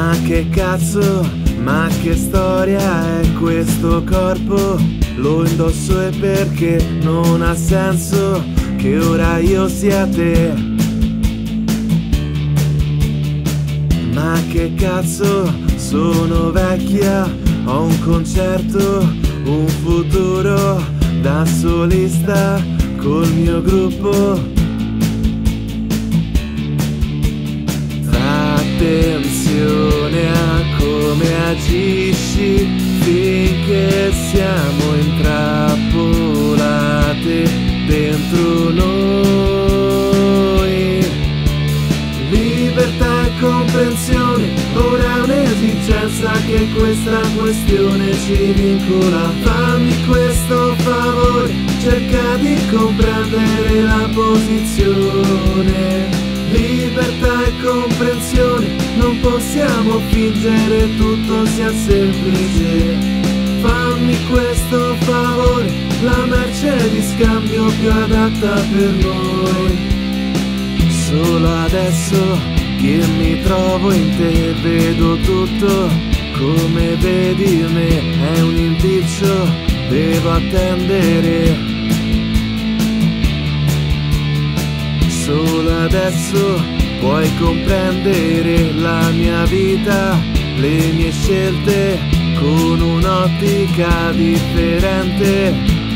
Ma che cazzo, ma che storia è questo corpo? Lo indosso e perché non ha senso che ora io sia te. Ma che cazzo, sono vecchia, ho un concerto, un futuro da solista col mio gruppo. Attenzione a come agisci finché siamo intrappolate dentro noi. Libertà e comprensione, ora è un'esigenza che questa questione ci vincola. Fammi questo favore, cerca di comprendere la posizione. Libertà e comprensione, non possiamo fingere tutto sia semplice. Fammi questo favore, la merce di scambio più adatta per noi. Solo adesso che mi trovo in te vedo tutto come vedi me, è un impiccio, devo attendere. Solo adesso puoi comprendere la mia vita, le mie scelte con un'ottica differente.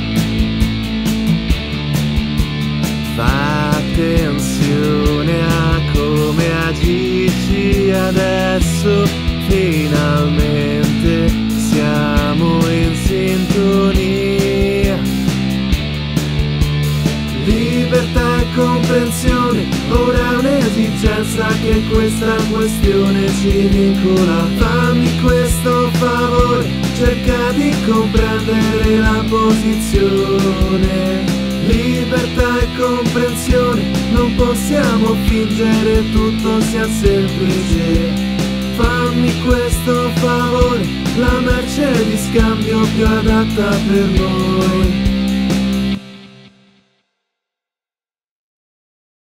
Fa attenzione a come agisci adesso, finalmente siamo in sintonia. Libertà e comprensione, ora è un'esigenza che questa questione ci vincola. Fammi questo favore, cerca di comprendere la posizione. Libertà e comprensione, non possiamo fingere tutto sia semplice. Fammi questo favore, la merce di scambio più adatta per noi.